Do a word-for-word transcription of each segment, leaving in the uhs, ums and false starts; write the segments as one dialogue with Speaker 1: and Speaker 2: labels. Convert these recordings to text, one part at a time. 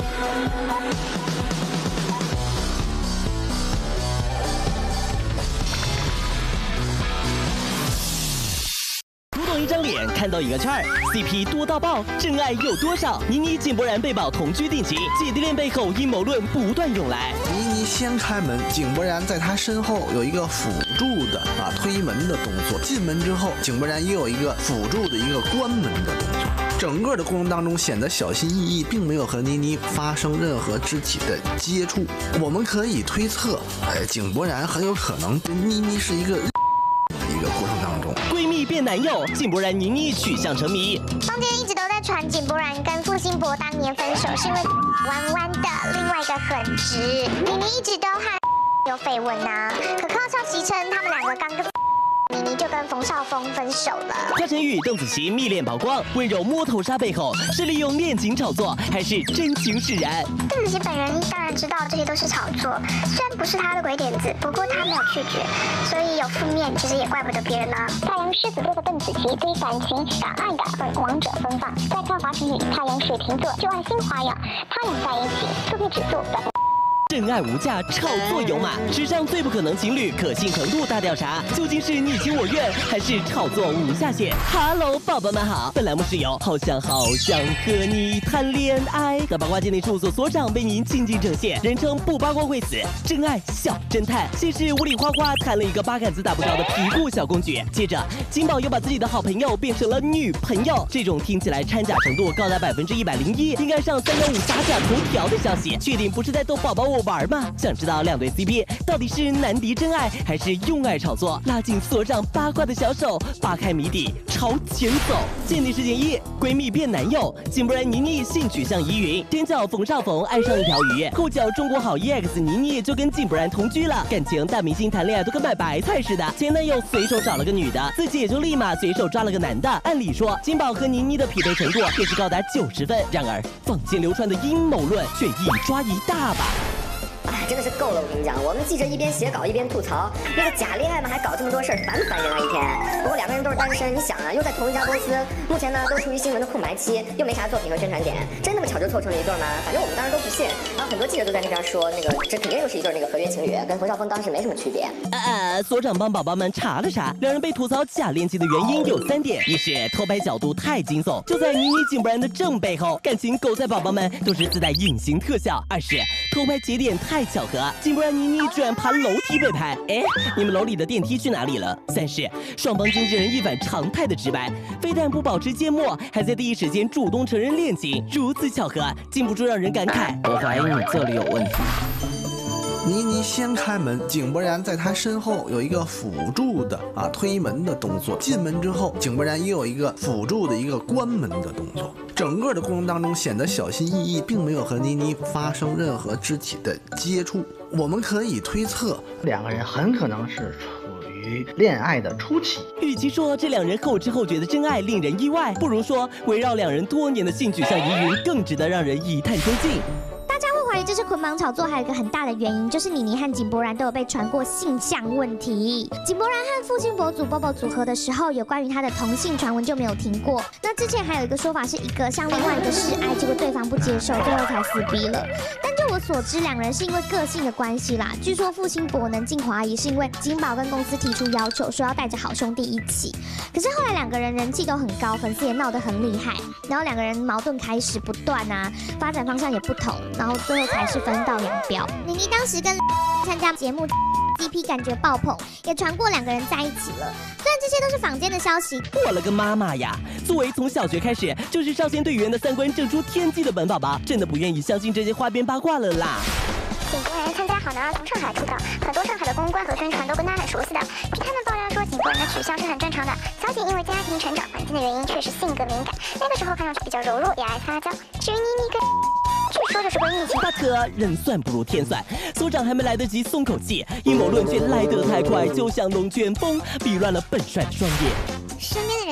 Speaker 1: 一张脸看到一个圈儿 ，C P 多到爆，真爱有多少？倪妮、井柏然被曝同居定情，姐弟恋背后阴谋论不断涌来。
Speaker 2: 倪妮先开门，井柏然在她身后有一个辅助的啊推门的动作。进门之后，井柏然也有一个辅助的一个关门的动作。整个的过程当中显得小心翼翼，并没有和倪妮发生任何肢体的接触。我们可以推测，哎，井柏然很有可能跟倪妮是一个一个过程当中。
Speaker 1: 闺蜜变男友，井柏然、倪妮取向成谜。
Speaker 3: 坊间一直都在传井柏然跟傅辛博当年分手是因为弯弯的，另外一个很直。倪妮一直都和有绯闻呐，可靠消息称他们两个刚跟倪妮就跟冯绍峰分手了。
Speaker 1: 华晨宇、邓紫棋密恋曝光，温柔摸头杀背后是利用恋情炒作，还是真情使然？
Speaker 3: 邓紫棋本人当然知道这些都是炒作，虽然不是她的鬼点子，不过她没有拒绝，所以有负面其实也怪不得别人啦。太阳狮子座的邓紫棋对感情敢爱敢恨，王者风范；再看华晨宇，太阳水瓶座就爱新花样，他俩在一起速度指数百。
Speaker 1: 真爱无价，炒作有马，史上最不可能情侣可信程度大调查，究竟是你情我愿，还是炒作无下限 ？Hello， 宝宝们好，本栏目是由好想好想和你谈恋爱的八卦鉴定事务所所长为您倾尽呈现，人称不八卦会死，真爱小侦探。先是无理花花谈了一个八竿子打不着的皮裤小公举，接着金宝又把自己的好朋友变成了女朋友，这种听起来掺假程度高达百分之一百零一，应该上三幺五打假头条的消息，确定不是在逗宝宝我玩吗？想知道两对 C P 到底是难敌真爱还是用爱炒作？拉紧所长八卦的小手，扒开谜底，朝前走。鉴定事件一：闺蜜变男友，井柏然、倪妮性取向疑云，天角冯绍峰爱上一条鱼，后脚中国好 E X 倪妮就跟井柏然同居了。感情大明星谈恋爱都跟买白菜似的，前男友随手找了个女的，自己也就立马随手抓了个男的。按理说，金宝和倪妮的匹配程度也是高达九十分，然而坊间流传的阴谋论却一抓一大把。
Speaker 4: 哎，真的是够了！我跟你讲，我们记者一边写稿一边吐槽，那个假恋爱嘛，还搞这么多事儿，烦不烦人啊一天？不过两个人都是单身，你想啊，又在同一家公司，目前呢都处于新闻的空白期，又没啥作品和宣传点，真那么巧就凑成了一对吗？反正我们当然都不信。然后很多记者都在那边说，那个这肯定又是一对那个合约情侣，跟冯绍峰当时没什么区别。
Speaker 1: 呃呃，所长帮宝宝们查了查，两人被吐槽假恋情的原因有三点：一是偷拍角度太惊悚，就在倪妮、井柏然的正背后，感情狗仔宝宝们都是自带隐形特效；二是偷拍节点太巧合，井柏然、倪妮居然爬楼梯被拍，哎，你们楼里的电梯去哪里了？三是双方经纪人一反常态的直白，非但不保持缄默，还在第一时间主动承认恋情，如此巧合，禁不住让人感慨，我怀疑你这里有问题。
Speaker 2: 倪妮先开门，井柏然在她身后有一个辅助的啊推门的动作。进门之后，井柏然也有一个辅助的一个关门的动作。整个的过程当中显得小心翼翼，并没有和倪妮发生任何肢体的接触。我们可以推测，
Speaker 5: 两个人很可能是处于恋爱的初期。
Speaker 1: 与其说这两人后知后觉的真爱令人意外，不如说围绕两人多年的性取向疑云更值得让人一探究竟。
Speaker 3: 大家会怀疑这是捆绑炒作，还有一个很大的原因就是倪妮和井柏然都有被传过性向问题。井柏然和父亲博主 Bobo 组合的时候，有关于他的同性传闻就没有停过。那之前还有一个说法是一个向另外一个示爱，结果对方不接受，最后才撕逼了。但就我所知，两人是因为个性的关系啦。据说父亲博能进华谊是因为金宝跟公司提出要求，说要带着好兄弟一起。可是后来两个人人气都很高，粉丝也闹得很厉害，然后两个人矛盾开始不断啊，发展方向也不同。然后最后才是分道扬镳。倪妮当时跟参加节目 C P 感觉爆棚，也传过两个人在一起了。虽然这些都是坊间的消息，
Speaker 1: 我了个妈妈呀！作为从小学开始就是少先队员的三观正出天际的本宝宝，真的不愿意相信这些花边八卦了啦。
Speaker 3: 井柏然参加好男儿从上海出道，很多上海的公关和宣传都跟他很熟悉的。据他们爆料说，井柏然的取向是很正常的。小姐因为家庭成长环境的原因，确实性格敏感，那个时候看上去比较柔弱，也爱撒娇。至于妮妮跟据说就是闺蜜情。
Speaker 1: 大可人算不如天算，所长还没来得及松口气，阴谋论却来得太快，就像龙卷风，逼乱了本帅的双眼。
Speaker 3: 身边的人都在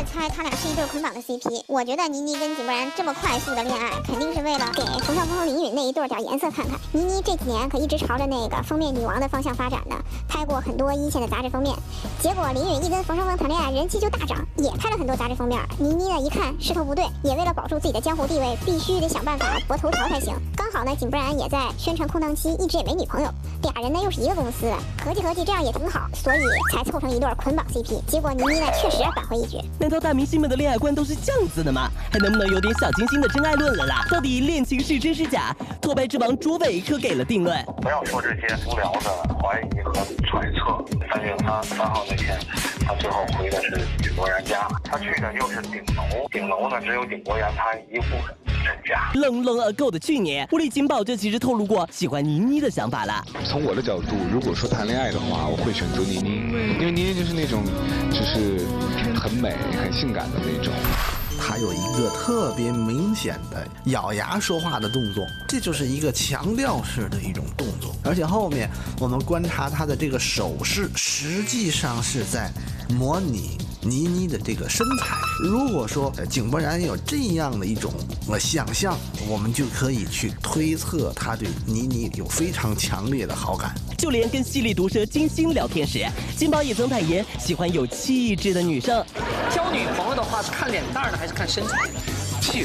Speaker 6: 在猜他俩是一对捆绑的 C P。我觉得倪妮跟井柏然这么快速的恋爱，肯定是为了给冯绍峰和林允那一对点颜色看看。倪妮这几年可一直朝着那个封面女王的方向发展呢，拍过很多一线的杂志封面。结果林允一跟冯绍峰谈恋爱，人气就大涨，也拍了很多杂志封面。倪妮呢一看势头不对，也为了保住自己的江湖地位，必须得想办法博头条才行。刚好呢，井柏然也在宣传空档期，一直也没女朋友，俩人呢又是一个公司的，合计合计这样也挺好，所以才凑成一对捆绑 C P。结果倪妮呢确实扳回一局。
Speaker 1: 难道大明星们的恋爱观都是这样子的吗？还能不能有点小清新的真爱论了啦？到底恋情是真是假？脱白之王卓伟可给了定论。
Speaker 7: 不要说这些无聊的怀疑和揣测。三月三三号那天，他最后回的是井柏然家，他去的又是顶楼，顶楼呢只有井柏然他一户人家。
Speaker 1: 冷冷 ago 的去年，吴丽锦宝这其实透露过喜欢倪妮的想法了。
Speaker 8: 从我的角度，如果说谈恋爱的话，我会选择倪妮，因为倪妮就是那种，就是很美、很性感的那种。
Speaker 2: 他有一个特别明显的咬牙说话的动作，这就是一个强调式的一种动作。而且后面我们观察他的这个手势，实际上是在模拟倪妮的这个身材。如果说井柏然有这样的一种呃想象，我们就可以去推测他对倪妮有非常强烈的好感。
Speaker 1: 就连跟犀利毒舌金星聊天时，金宝也曾坦言喜欢有气质的女生。
Speaker 9: 挑女朋友的话是看脸蛋呢，还是看身材？
Speaker 8: 气质。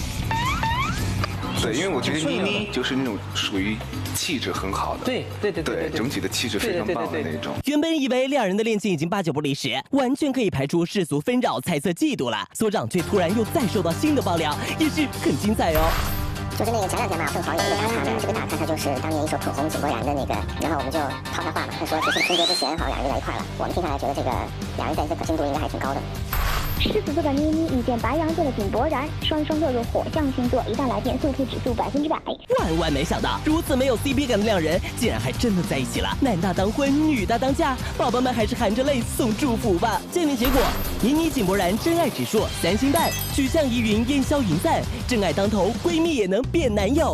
Speaker 8: 对，因为我觉得倪妮就是那种属于气质很好的，
Speaker 9: 对对对对，
Speaker 8: 整体的气质非常棒的那种。
Speaker 1: 原本以为两人的恋情已经八九不离十，完全可以排除世俗纷扰、猜测、嫉妒了，所长却突然又再受到新的爆料，也是很精彩哦。
Speaker 4: 就是那个前两天吧，凤凰有一个大咖呢，这个大咖他就是当年一手捧红井柏然的那个，然后我们就套他话嘛，他说只是春节之前好像两人就在一块了。我们听下来觉得这个两人在一起的可信度应该还挺高的。
Speaker 6: 狮子座的妮妮遇见白羊座的井柏然，双双落入火象星座，一旦来电速配指数百分之百。
Speaker 1: 万万没想到，如此没有 C P 感的两人，竟然还真的在一起了。男大当婚，女大当嫁，宝宝们还是含着泪送祝福吧。鉴定结果：倪妮井柏然真爱指数三星半，取向疑云烟消云散，真爱当头，闺蜜也能变男友。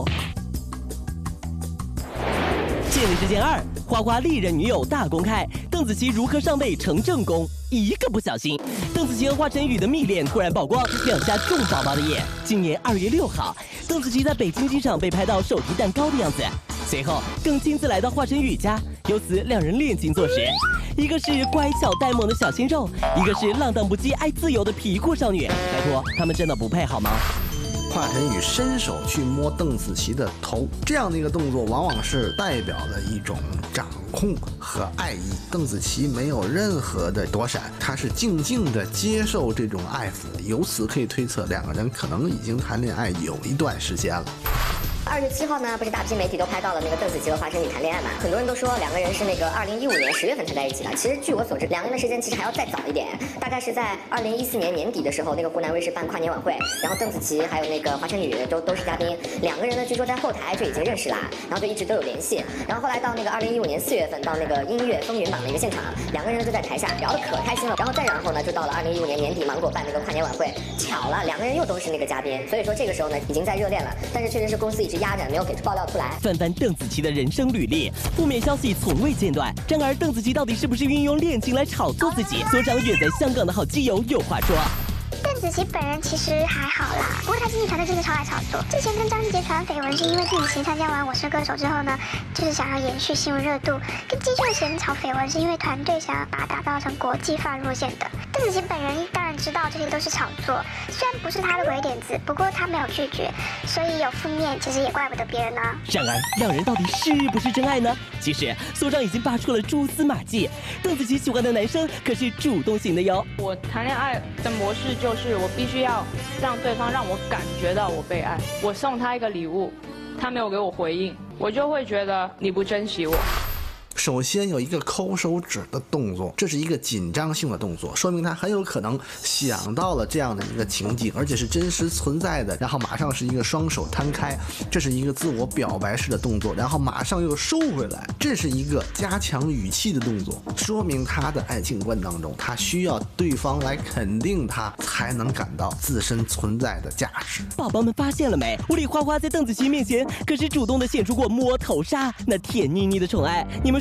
Speaker 1: 鉴定事件二：花花历任女友大公开，邓紫棋如何上位成正宫？一个不小心，邓紫棋和华晨宇的蜜恋突然曝光，两家种宝宝的眼。今年二月六号，邓紫棋在北京机场被拍到手提蛋糕的样子，随后更亲自来到华晨宇家，由此两人恋情坐实。一个是乖巧呆萌的小鲜肉，一个是浪荡不羁爱自由的皮裤少女。拜托，他们真的不配好吗？
Speaker 2: 华晨宇伸手去摸邓紫棋的头，这样的一个动作往往是代表了一种掌控和爱意。邓紫棋没有任何的躲闪，她是静静的接受这种爱抚，由此可以推测两个人可能已经谈恋爱有一段时间了。
Speaker 4: 二月七号呢，不是大批媒体都拍到了那个邓紫棋和华晨宇谈恋爱嘛？很多人都说两个人是那个二零一五年十月份才在一起的。其实据我所知，两个人的时间其实还要再早一点，大概是在二零一四年年底的时候，那个湖南卫视办跨年晚会，然后邓紫棋还有那个华晨宇都都是嘉宾，两个人呢据说在后台就已经认识啦，然后就一直都有联系。然后后来到那个二零一五年四月份到那个音乐风云榜的一个现场，两个人呢就在台下聊得可开心了。然后再然后呢，就到了二零一五年年底芒果办那个跨年晚会，巧了两个人又都是那个嘉宾，所以说这个时候呢已经在热恋了，但是确实是公司一直压着没有给爆料出来。
Speaker 1: 翻翻邓紫棋的人生履历，负面消息从未间断。然而，邓紫棋到底是不是运用恋情来炒作自己？所长远在香港的好基友有话说。
Speaker 6: 邓紫棋本人其实还好啦，不过她经纪团队真的超爱炒作。之前跟张信哲传绯闻，是因为邓紫棋参加完《我是歌手》之后呢，就是想要延续新闻热度；跟金秀贤炒绯闻，是因为团队想要把它打造成国际范路线的。邓紫棋本人当然知道这些都是炒作，虽然不是她的鬼点子，不过她没有拒绝，所以有负面其实也怪不得别人呢。
Speaker 1: 然而，两人到底是不是真爱呢？其实，所长已经扒出了蛛丝马迹。邓紫棋喜欢的男生可是主动型的哟。
Speaker 10: 我谈恋爱的模式就。就是我必须要让对方让我感觉到我被爱。我送他一个礼物，他没有给我回应，我就会觉得你不珍惜我。
Speaker 2: 首先有一个抠手指的动作，这是一个紧张性的动作，说明他很有可能想到了这样的一个情景，而且是真实存在的，然后马上是一个双手摊开，这是一个自我表白式的动作，然后马上又收回来，这是一个加强语气的动作，说明他的爱情观当中，他需要对方来肯定他，才能感到自身存在的价值。
Speaker 1: 宝宝们发现了没？吴丽花花在邓紫棋面前可是主动的显出过摸头杀，那甜腻腻的宠爱，你们说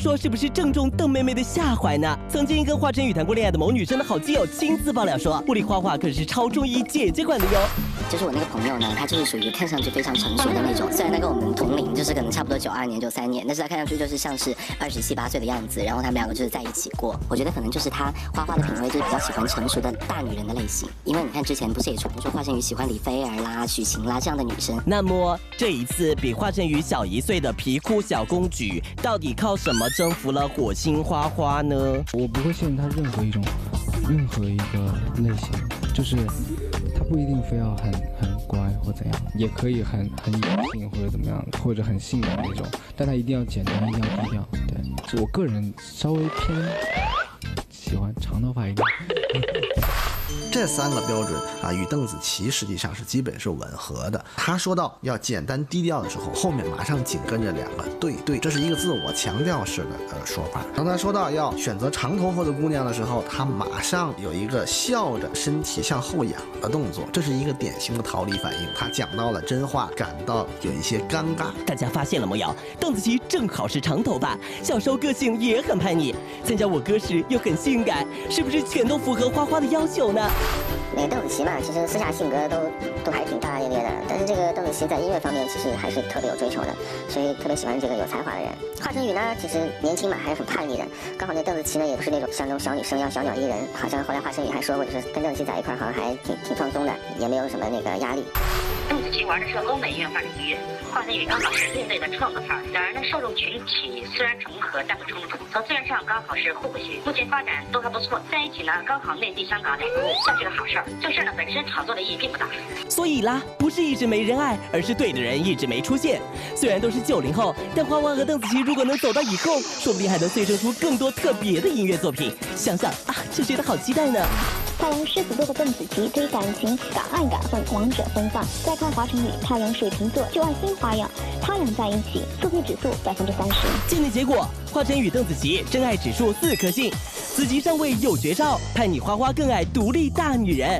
Speaker 1: 说是不是正中邓妹妹的下怀呢？曾经跟华晨宇谈过恋爱的某女生的好基友亲自爆料说，物理花花可是超中意姐姐款的哟。
Speaker 4: 就是我那个朋友呢，他就是属于看上去非常成熟的那种，虽然他跟我们同龄，就是可能差不多九二年、九三年，但是他看上去就是像是二十七八岁的样子。然后他们两个就是在一起过，我觉得可能就是他花花的品味就是比较喜欢成熟的大女人的类型。因为你看之前不是也传说华晨宇喜欢李菲儿啦、许晴啦这样的女生。
Speaker 1: 那么这一次比华晨宇小一岁的皮裤小公举，到底靠什么征服了火星花花呢？
Speaker 11: 我不会限制他任何一种，任何一个类型，就是他不一定非要很很乖或怎样，也可以很很野性或者怎么样，或者很性感那种，但他一定要简单，一定要低调。对，是我个人稍微偏喜欢长头发一点。
Speaker 2: 这三个标准啊，与邓紫棋实际上是基本是吻合的。她说到要简单低调的时候，后面马上紧跟着两个对对，这是一个自我强调式的呃说法。当她说到要选择长头发的姑娘的时候，她马上有一个笑着身体向后仰的动作，这是一个典型的逃离反应。她讲到了真话，感到有一些尴尬。
Speaker 1: 大家发现了没有？邓紫棋正好是长头发，小时候个性也很叛逆，参加我歌时又很性感，是不是全都符合花花的要求呢？
Speaker 4: 那个邓紫棋嘛，其实私下性格都都还挺大大咧咧的，但是这个邓紫棋在音乐方面其实还是特别有追求的，所以特别喜欢这个有才华的人。华晨宇呢，其实年轻嘛，还是很叛逆的。刚好那邓紫棋呢，也不是那种像那种小女生要小鸟依人，好像后来华晨宇还说过，就是跟邓紫棋在一块儿好像还挺挺放松的，也没有什么那个压力。
Speaker 12: 邓紫棋玩的是欧美音乐范的音乐，华晨宇刚好是另类的创作范儿。两人的受众群体虽然重合，但不冲突，从资源上刚好是互补性，目前发展都还不错，在一起呢，刚好内地、香港两路算是个好事儿。这事儿呢本身炒作的意义并不大。
Speaker 1: 所以啦，不是一直没人爱，而是对的人一直没出现。虽然都是九零后，但花花和邓紫棋如果能走到以后，说不定还能催生出更多特别的音乐作品。想想啊，就觉得好期待呢。
Speaker 6: 太阳狮子座的邓紫棋对感情敢爱敢恨，王者风范。再看华晨宇，太阳水瓶座就爱新花样，他俩在一起速配指数百分之三十。
Speaker 1: 鉴定结果，华晨宇、邓紫棋真爱指数四颗星，紫棋上位有绝招，叛逆花花更爱独立大女人。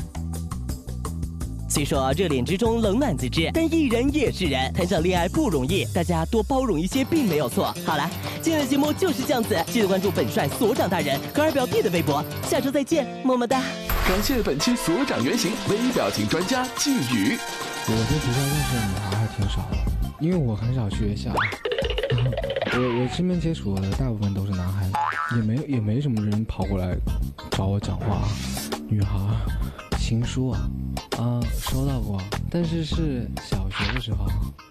Speaker 1: 虽说热恋之中冷暖自知，但艺人也是人，谈场恋爱不容易，大家多包容一些并没有错。好了，今天的节目就是这样子，记得关注本帅所长大人和二表弟的微博，下周再见，么么哒。
Speaker 13: 感谢本期所长原型微表情专家季宇。
Speaker 11: 我在学校认识的女孩还挺少的，因为我很少去学校。我我身边接触的大部分都是男孩子，也没也没什么人跑过来找我讲话。女孩情书啊啊收到过，但是是小学的时候。